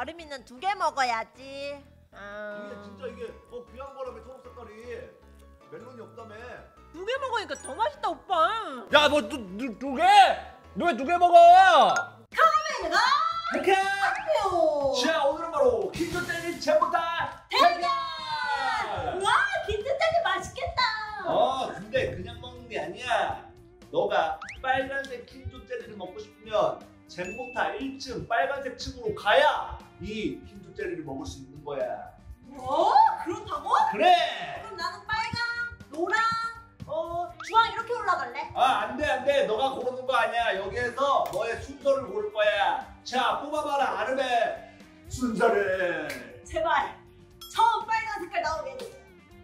아름이는 2개 먹어야지. 이게 진짜 이게 귀한 거라며. 초록 색깔이 멜론이 없다며. 2개 먹으니까 더 맛있다 오빠. 야 뭐 2개? 너 왜 2개 먹어? 카메라가 이렇게. 요. 자 오늘은 바로 킨조 젤리 전부다 대결. 와 김치 젤리 맛있겠다. 근데 그냥 먹는 게 아니야. 너가 빨간색 킨조 젤리를 먹고 싶으면 젠모타 1층 빨간색 층으로 가야 이 킨조 젤리를 먹을 수 있는 거야. 뭐? 그렇다고? 그래. 그럼 나는 빨강, 노랑, 주황 이렇게 올라갈래? 안돼. 너가 고르는 거 아니야. 여기에서 너의 순서를 고를 거야. 자, 뽑아봐라. 아름의 순서를. 제발 처음 빨간 색깔 나오게 해주세요.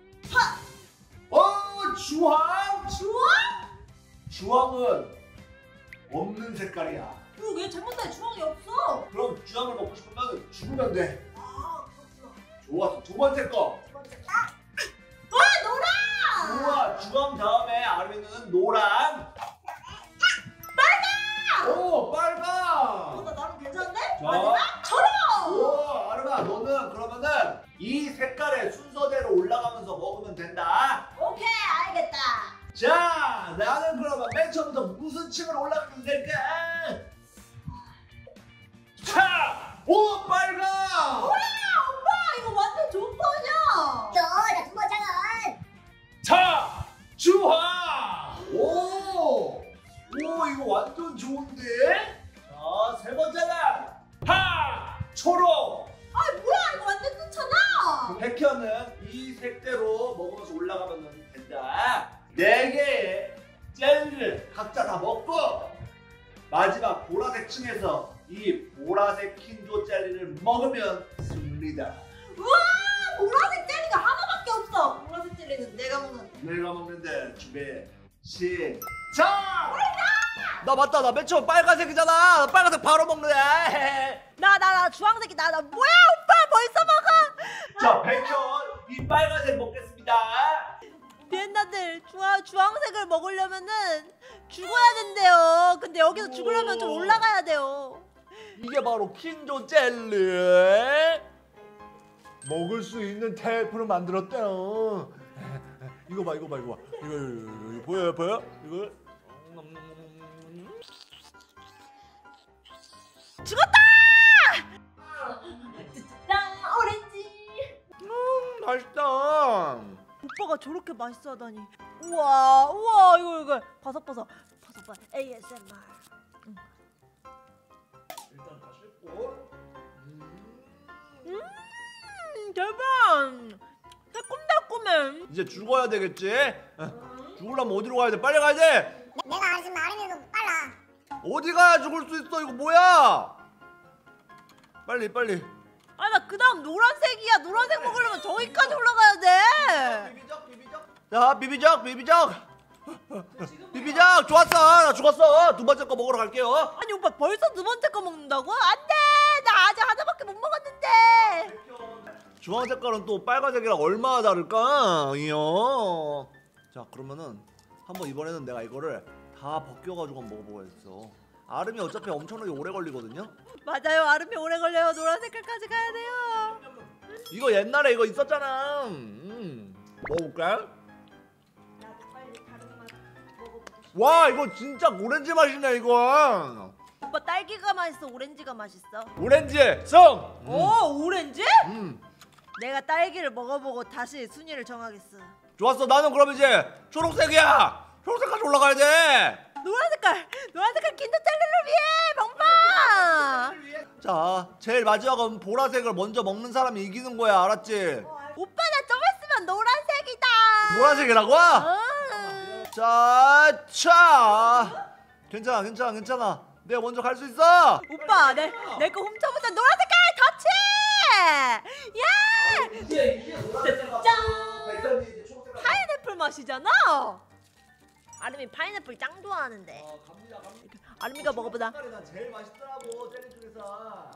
주황. 주황? 주황은 없는 색깔이야. 왜 잘못해? 주황이 없어. 그럼 주황을 먹고 싶으면 죽으면 돼. 그렇구나. 좋았어. 두 번째 거. 두 번째. 노랑. 좋아. 주황 다음에 아름이는 노랑. 빨강. 빨강. 나 나름 괜찮은데? 자. 마지막 초록. 아름아, 너는 그러면은 이 색깔의 순서대로 올라가면서 먹으면 된다. 오케이 알겠다. 자, 나는 그러면 맨 처음부터 무슨 층으로 올라가면 될까? 자, 빨강. 오빠 이거 완전 좋은 거냐? 나 두 번째는 자, 주황. 이거 완전 좋은데? 자, 세 번째는 초록. 뭐야 이거 완전 좋잖아. 백현은 이 색대로 먹으면서 올라가면 된다. 4개의 젤리를 각자 다 먹고 마지막 보라색 층에서 이 보라색 킨조 젤리를 먹으면 승리다. 우와 보라색 젤리가 하나밖에 없어. 보라색 젤리는 내가 먹는데. 내가 먹는데 준비 시작! 나 맞다. 나 맨 처음 빨간색이잖아. 나 빨간색 바로 먹는데. 나 주황색이 나 뭐야 오빠 벌써 먹어. 자, 백현 이 빨간색 먹겠습니다. 비엔나들 주황색을 먹으려면은 죽어야 된대요. 근데 여기서 죽으려면 좀 올라가야 돼요. 이게 바로 킨조 젤리. 먹을 수 있는 테이프를 만들었대요. 이거 봐. 이거 보여? 이거. 죽었다! 짠 오렌지. 맛있다. 오빠가 저렇게 맛있어 하다니. 우와 이거 바삭바삭 ASMR. 일단 다 씻고. 대박. 새콤달콤해. 이제 죽어야 되겠지? 죽으려면 어디로 가야 돼? 빨리 가야 돼. 내가 지금 아름이도 빨라. 어디 가야 죽을 수 있어? 이거 뭐야? 빨리. 나 그다음 노란색이야. 노란색 먹으려면 저기까지 올라가야 돼. 비비적. 자, 비비적 좋았어. 나 죽었어. 두 번째 거 먹으러 갈게요. 아니 오빠 벌써 두 번째 거 먹는다고? 안돼. 나 아직 하나밖에 못 먹었는데. 주황 색깔은 또 빨간색이랑 얼마나 다를까? 이요. 자, 그러면은 한번 이번에는 내가 이거를 다 벗겨가지고 한번 먹어보겠어. 아름이 어차피 엄청나게 오래 걸리거든요. 맞아요. 아름이 오래 걸려요. 노란 색깔까지 가야 돼요. 이거 옛날에 이거 있었잖아. 먹어볼까? 나도 빨리 다른 맛 먹어보고 싶어. 와, 이거 진짜 오렌지 맛이네 이거. 오빠 딸기가 맛있어? 오렌지가 맛있어? 오렌지 성. 오 오렌지? 음. 내가 딸기를 먹어보고 다시 순위를 정하겠어. 좋았어. 나는 그럼 이제 초록색이야. 초록색까지 올라가야 돼. 노란 색깔 킨더 젤리를 위해 멍빵. 자, 제일 마지막은 보라색을 먼저 먹는 사람이 이기는 거야. 알았지? 오빠 나 좀 있으면 노란색이다. 보라색이라고? 자. 괜찮아. 내가 먼저 갈 수 있어. 오빠 내 거 훔쳐보자. 노란 색깔 터치. 야 짠. 파인애플 맛이잖아. 아름이 파인애플 짱 좋아하는데. 갑니다. 아름이가 먹어보자. 색깔이 난 제일 맛있더라고, 젤리 중에서.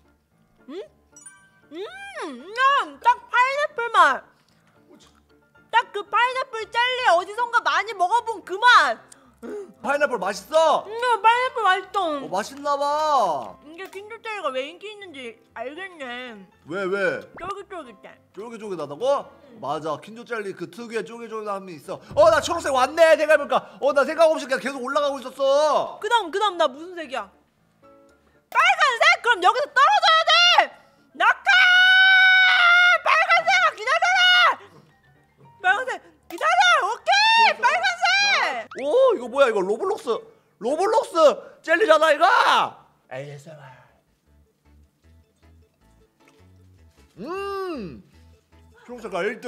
딱 파인애플 맛. 딱 그 파인애플 젤리 어디선가 많이 먹어본 그 맛. 파인애플 맛있어? 파인애플 맛있어. 맛있나봐. 이게 킨조젤리가 왜 인기 있는지 알겠네. 왜? 쫄깃쫄깃해. 쫄깃쫄깃하다고? 맞아, 킨조 젤리 그 특유의 쫄깃쫄깃함이 있어. 나 초록색 왔네. 생각해보니까 나 생각 없이 그냥 계속 올라가고 있었어. 그다음 나 무슨 색이야? 빨간색? 그럼 여기서 떨어져야 돼. 낙하! 빨간색 기다려라. 빨간색 기다려. 오케이. 빨간색. 오, 이거 뭐야? 이거 로블록스 젤리잖아 이거. ASMR. 초록색깔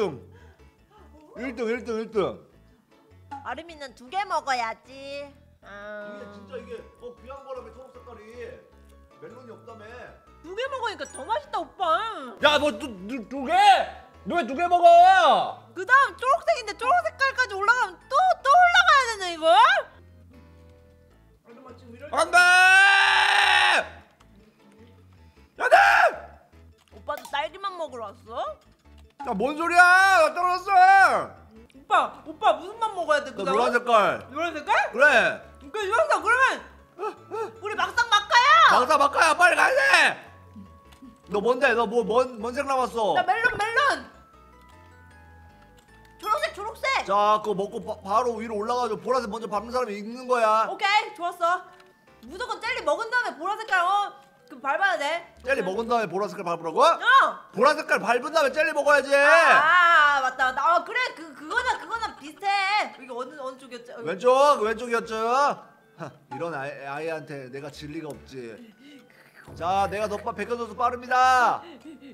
1등. 아름이는 2개 먹어야지. 이게 귀한 거라며. 초록색깔이 멜론이 없다며. 2개 먹으니까 더 맛있다 오빠. 야, 뭐 두 개? 너 왜 2개 먹어? 그다음 초록색인데 초록 색깔까지 올라가면 또 올라가야 되네 이거? 안돼! 안돼! 오빠도 딸기만 먹으러 왔어? 야, 뭔 소리야? 나 떨어졌어. 오빠 무슨 맛 먹어야 돼 나 그다음? 노란 색깔. 노란 색깔? 그래. 그래 좋았어. 그러면 우리 막상 막가야. 막사 막가야 빨리 가야 돼. 너 뭔데? 너 뭔 색 남았어? 나 멜론. 초록색. 자, 그거 먹고 바로 위로 올라가서 보라색 먼저 밟는 사람이 이기는 거야. 오케이 좋았어. 무조건 젤리 먹은 다음에 보라 색깔 그 밟아야 돼. 젤리 먹은 다음에 보라색 깔 밟으라고? 보라 색깔 밟은 다음에 젤리 먹어야지. 맞다. 그래 그거나 비슷해. 이게 어느 쪽이었지? 왼쪽이었죠. 이런 아이한테 내가 질 리가 없지. 자, 내가 너빠 백현선수 빠릅니다.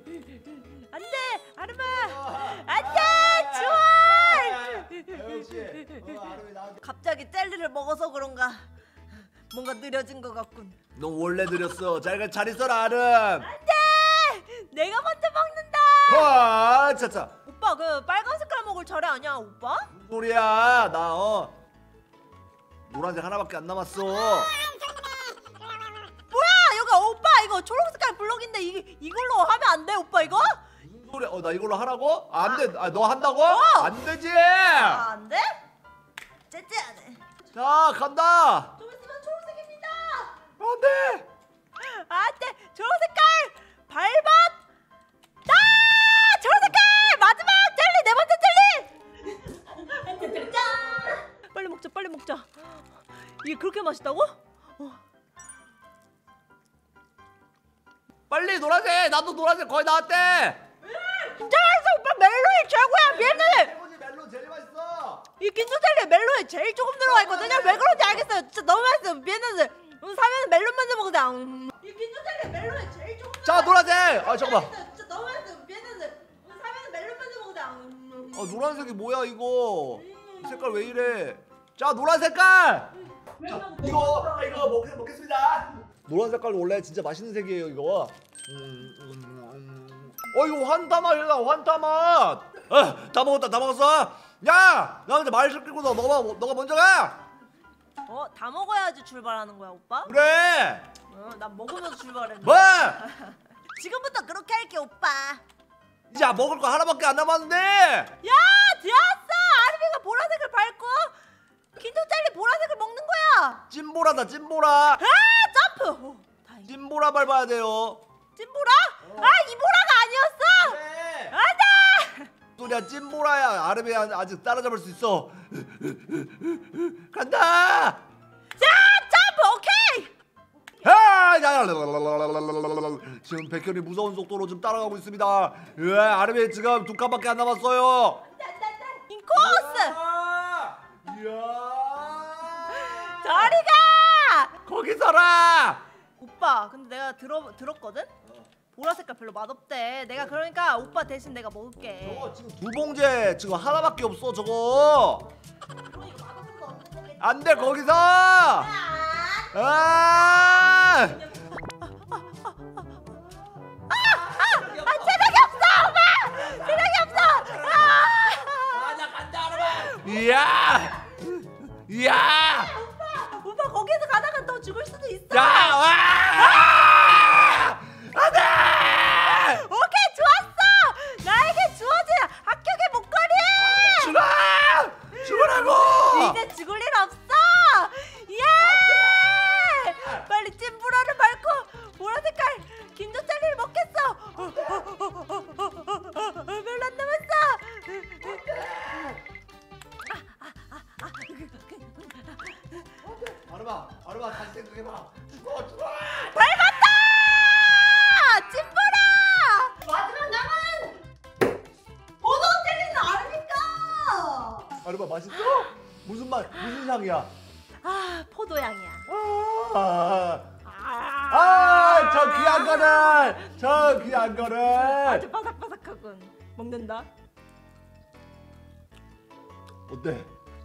안돼 아름아. 안돼 좋아. 역시 아름이 나한테. 갑자기 젤리를 먹어서 그런가 뭔가 느려진 것 같군. 너 원래 느렸어. 잘 있어라 아름. 안돼 내가 먼저 먹는다. 와, 차차. 오빠 그 빨간 색깔 먹을 차례 아니야 오빠? 무슨 소리야? 나 노란색 하나밖에 안 남았어. 뭐야 여기 오빠 이거 초록 색깔 블럭인데 이걸로 하면 안 돼 오빠 이거? 무슨 소리야? 나 이걸로 하라고? 안 돼. 너 한다고? 안 되지. 안 돼? 째째하네. 자, 간다. 좀 있으면 초록색입니다. 안 돼. 안돼 초록 색깔 밟았다. 초록 색깔 마지막 젤리 네 번째 젤리. 빨리 먹자. 이게 그렇게 맛있다고? 빨리 노란색. 나도 노란색 거의 나왔대. 진짜 맛있어 오빠. 멜론이 최고야. 미안해. 멜론 제일 맛있어. 이 킨조젤리에 멜론이 제일 조금 들어가 있거든요. 왜 그런지 알겠어요. 진짜 너무 맛있어요. 미안해. 사면 멜론 먼저 먹자. 이 킨조젤리에 멜론이 제일 조금 자, 들어가 노란색. 잠깐만. 진짜 너무 맛있어요. 미안해. 사면 멜론 먼저 먹자. 노란색이 뭐야 이거? 이 색깔 왜 이래? 자, 노란 색깔. 자, 이거 먹겠습니다. 노란 색깔 원래 진짜 맛있는 색이에요 이거. 이거 환타맛이다. 환타맛. 다 먹었어. 야, 나 근데 말 시키고 너가 먼저 가. 다 먹어야지 출발하는 거야 오빠? 그래. 난 먹으면서 출발했는데. 뭐? 지금부터 그렇게 할게 오빠. 이제 먹을 거 하나밖에 안 남았는데. 야 되었어. 아름이가 보라색을 밟고 킨조젤리 보라색을 먹는 거야. 찐보라다 찐보라. 점프. 다행이다. 찐보라 밟아야 돼요. 찐보라? 이 보라가 아니었어. 그래. 안돼. 소리야, 찐보라야. 아름이 아직 따라잡을 수 있어. 간다. 자 점프. 오케이. 지금 백현이 무서운 속도로 좀 따라가고 있습니다. 아름이 지금 2칸밖에 안 남았어요. 인코스. 이야. 저리 가. 거기 서라. 오빠 근데 내가 들었거든? 보라 색깔 별로 맛없대. 내가 그러니까 오빠 대신 내가 먹을게. 저거 지금 2봉제 지금 하나밖에 없어 저거. 그러니까 맛없는 거 없는 거겠지. 안 돼 거기서. 체력이 없어 오빠. 체력이 없어. 나 간다 아름아. 이야. 오빠 거기서 가다가 너 죽을 수도 있어. 안돼. 오케이 좋았어. 나에게 주어진 합격의 목걸이. 죽으라고. 이제 죽을 일 없어. 예. 빨리 찐보라를 밟고 보라 맛있어? 무슨 맛? 무슨 향이야? 아 포도향이야. 저 귀한 거를! 저 귀한 거를! 아주 바삭바삭하군. 먹는다. 어때?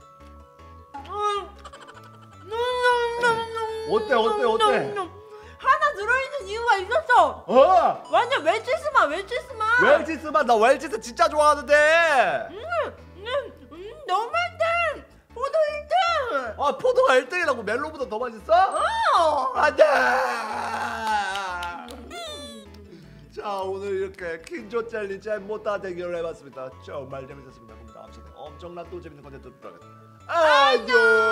어때? 하나 들어있는 이유가 있었어. 완전 웰치스만. 웰치스만 나 웰치스 진짜 좋아하는데. 너무 맛있다. 포도 1등. 아 포도가 1등이라고 멜로보다 더 맛있어? 안돼. 자 오늘 이렇게 킹조 젤리 잼모타 대결을 해봤습니다. 정말 재밌었습니다. 그럼 다음 시간에 엄청난 또 재밌는 컨텐츠 들어가겠습니다. 안녕.